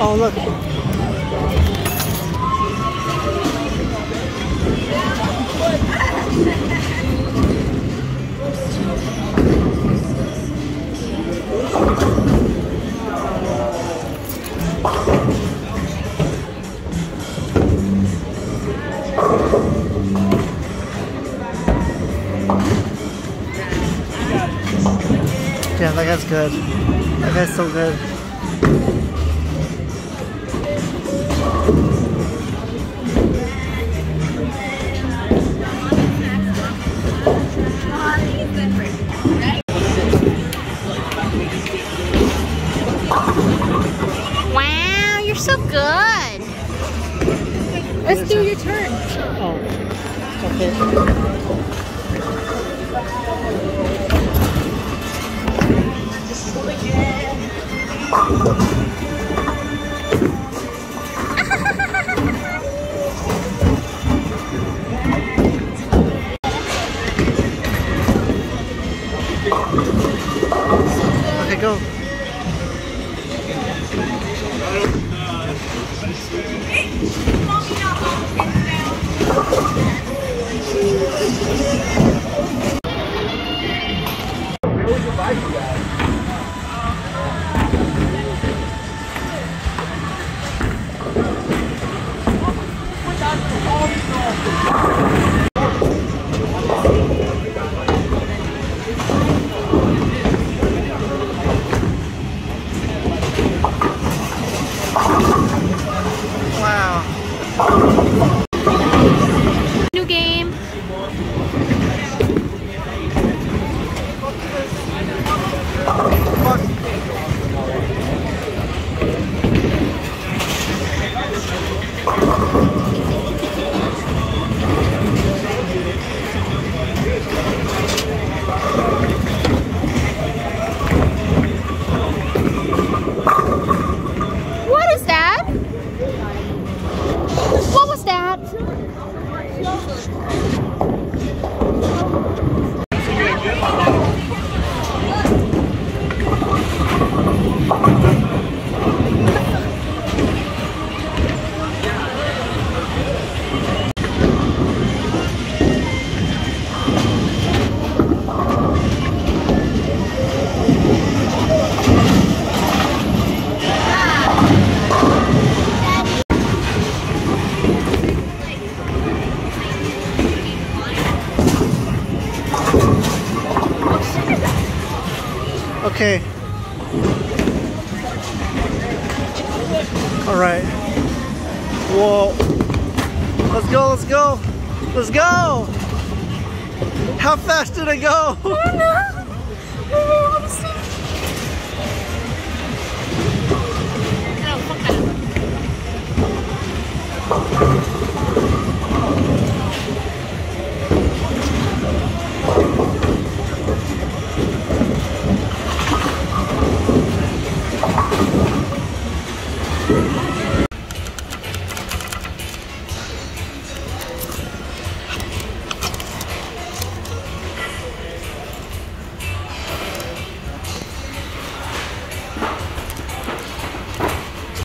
Oh, look. Yeah, that guy's good. That guy's so good. Wow, you're so good. Let's do your turn. Oh, okay. Okay, go. Wow. New game. What is that? What was that? Okay. All right. Whoa. Let's go, let's go. Let's go. How fast did it go? Oh,